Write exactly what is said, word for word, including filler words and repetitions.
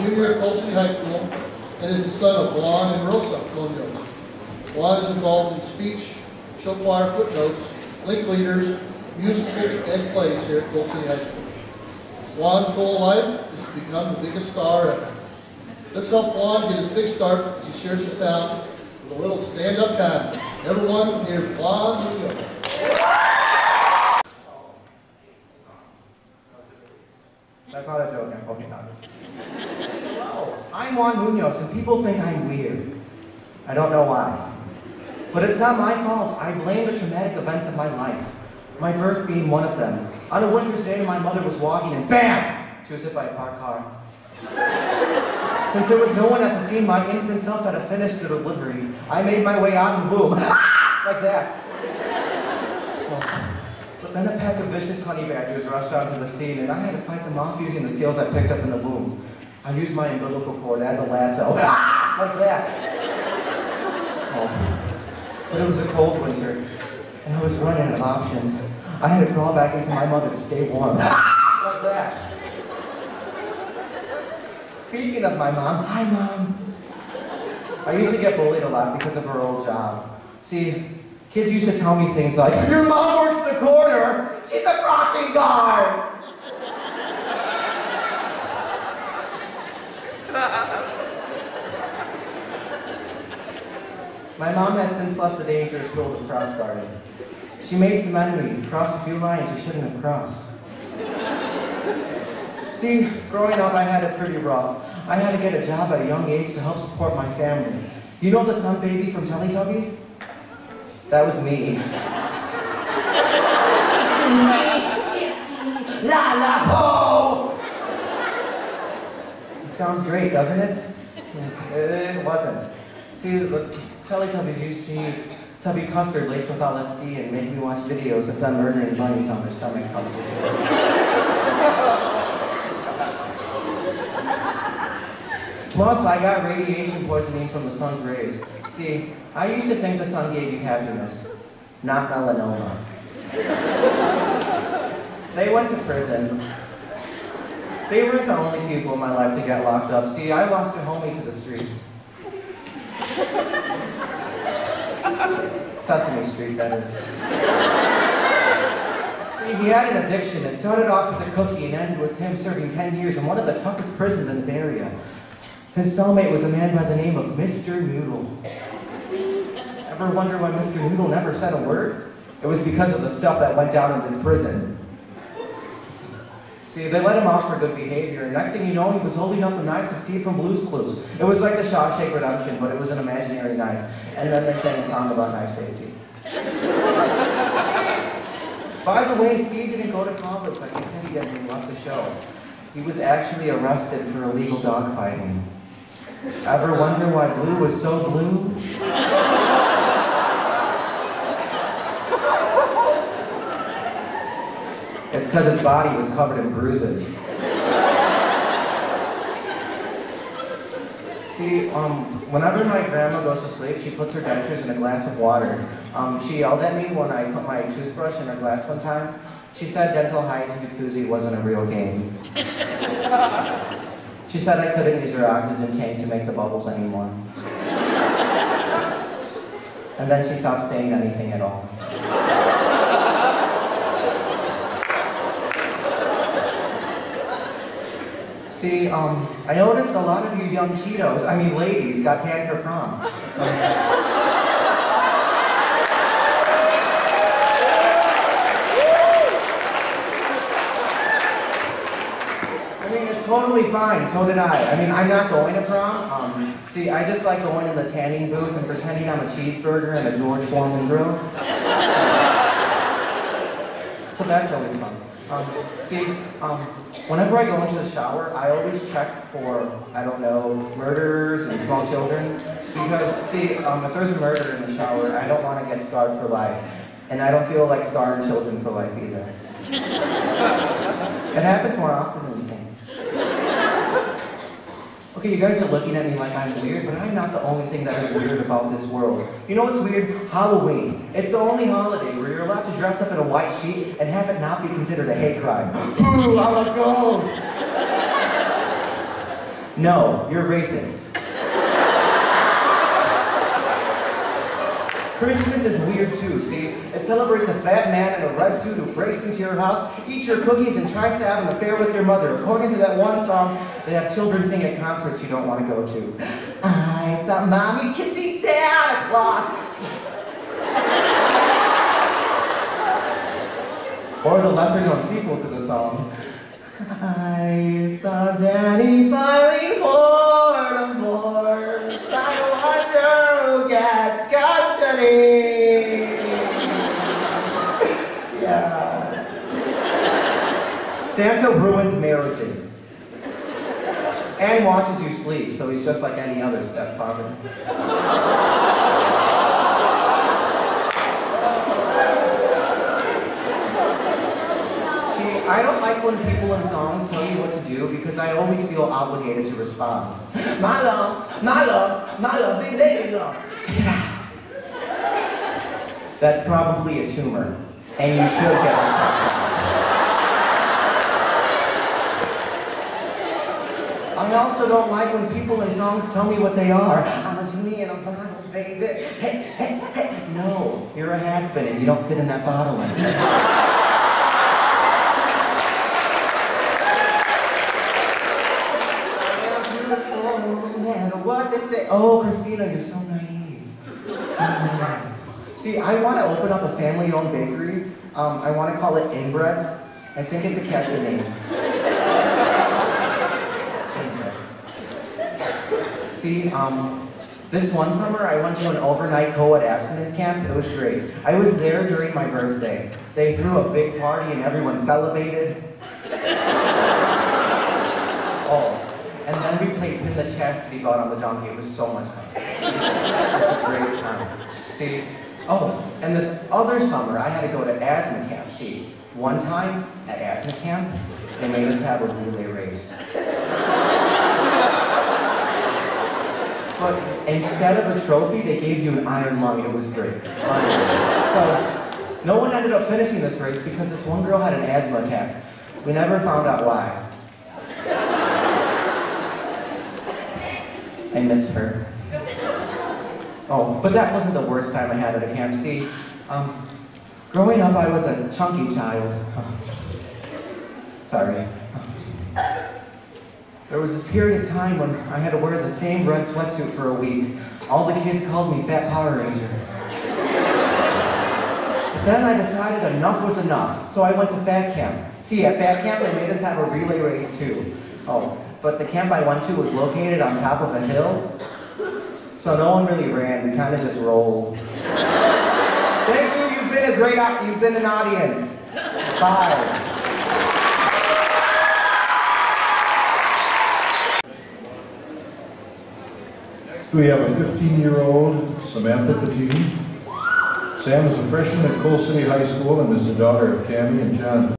junior at Colson High School and is the son of Juan and Rosa Munoz. Juan is involved in speech, show choir footnotes, link leaders, musicals, and plays here at Colson High School. Juan's goal in life is to become the biggest star ever. Let's help Juan get his big start as he shares his talent with a little stand-up comedy. Everyone, here's Juan Munoz. That's not a joke, I'm poking on this. Hello, I'm Juan Munoz, and people think I'm weird. I don't know why. But it's not my fault. I blame the traumatic events of my life. My birth being one of them. On a winter's day, my mother was walking and BAM! She was hit by a parked car. Since there was no one at the scene, my infant self had to finish the delivery. I made my way out of the womb. Like that. Oh. But then a pack of vicious honey badgers rushed onto the scene, and I had to fight them off using the skills I picked up in the womb. I used my umbilical cord as a lasso. Like that. Oh. But it was a cold winter, and I was running out of options. I had to crawl back into my mother to stay warm. Like that. Speaking of my mom, hi Mom. I used to get bullied a lot because of her old job. See, kids used to tell me things like, your mom works the corner, she's a crossing guard. My mom has since left the dangerous world of cross guarding. She made some enemies, crossed a few lines she shouldn't have crossed. See, growing up I had it pretty rough. I had to get a job at a young age to help support my family. You know the sun baby from Teletubbies? That was me. Dixie, la la po! It sounds great, doesn't it? It wasn't. See, the Teletubbies used to eat tubby custard laced with L S D and make me watch videos of them murdering bunnies on their stomach pouches. Plus, I got radiation poisoning from the sun's rays. See, I used to think the sun gave you happiness, not melanoma. They went to prison. They weren't the only people in my life to get locked up. See, I lost a homie to the streets. Sesame Street, that is. See, he had an addiction. It started off with a cookie and ended with him serving ten years in one of the toughest prisons in his area. His cellmate was a man by the name of Mister Noodle. Ever wonder why Mister Noodle never said a word? It was because of the stuff that went down in his prison. See, they let him off for good behavior, and next thing you know, he was holding up a knife to Steve from Blue's Clues. It was like the Shawshank Redemption, but it was an imaginary knife. And then they sang a song about knife safety. By the way, Steve didn't go to college like he said he did when he left the show. He was actually arrested for illegal dogfighting. Ever wonder why Blue was so blue? It's because his body was covered in bruises. See, um, whenever my grandma goes to sleep, she puts her dentures in a glass of water. Um, she yelled at me when I put my toothbrush in her glass one time. She said dental hygiene jacuzzi wasn't a real game. She said I couldn't use her oxygen tank to make the bubbles anymore. And then she stopped saying anything at all. See, um, I noticed a lot of you young Cheetos, I mean ladies, got tan for prom. I mean, it's totally fine, so did I. I mean, I'm not going to prom. Um, see, I just like going in the tanning booth and pretending I'm a cheeseburger and a George Foreman grill. So that's always fun. Um, see, um, whenever I go into the shower, I always check for, I don't know, murderers and small children. Because, see, um, if there's a murder in the shower, I don't want to get scarred for life. And I don't feel like scarring children for life either. It happens more often than you think. Okay, you guys are looking at me like I'm weird, but I'm not the only thing that is weird about this world. You know what's weird? Halloween. It's the only holiday where you're allowed to dress up in a white sheet and have it not be considered a hate crime. Ooh, I'm a ghost! No, you're racist. Christmas is weird too, see? It celebrates a fat man in a red suit who breaks into your house, eats your cookies, and tries to have an affair with your mother. According to that one song, they have children sing at concerts you don't want to go to. I saw mommy kissing Santa Claus. Or the lesser-known sequel to the song. I saw Daddy filing for divorce. I wonder who gets custody. Yeah. Santa ruins marriages. And watches you sleep, so he's just like any other stepfather. I don't like when people in songs tell you what to do because I always feel obligated to respond. My loves, my loves, my lovely lady love. Check it out. That's probably a tumor, and you should get it checked out. I also don't like when people in songs tell me what they are. I'm a genie in a bottle, baby. Hey, hey, hey. No, you're a has-been and you don't fit in that bottle anymore. What to say? Oh, Christina, you're so naive. So naive. See, I want to open up a family-owned bakery. Um, I want to call it Inbreds. I think it's a catchy name. Inbreds. See, um, this one summer I went to an overnight co-ed abstinence camp. It was great. I was there during my birthday. They threw a big party and everyone celebrated. Oh. And then we played Pin the Chastity Belt on the donkey. It was so much fun. It was, it was a great time. See, oh, and this other summer I had to go to asthma camp. See, one time at asthma camp, they made us have a relay race. But instead of a trophy, they gave you an iron lung. It was great. So, no one ended up finishing this race because this one girl had an asthma attack. We never found out why. I miss her. Oh, but that wasn't the worst time I had at a camp. See, um, growing up I was a chunky child. Oh, sorry. There was this period of time when I had to wear the same red sweatsuit for a week. All the kids called me Fat Power Ranger. But then I decided enough was enough, so I went to Fat Camp. See, at Fat Camp they made us have a relay race too. Oh. But the camp I went to was located on top of a hill, so no one really ran. We kind of just rolled. Thank you. You've been a great. You've been an audience. Bye. Next we have a fifteen-year-old Samantha Petiti. Sam is a freshman at Coal City High School and is the daughter of Tammy and John.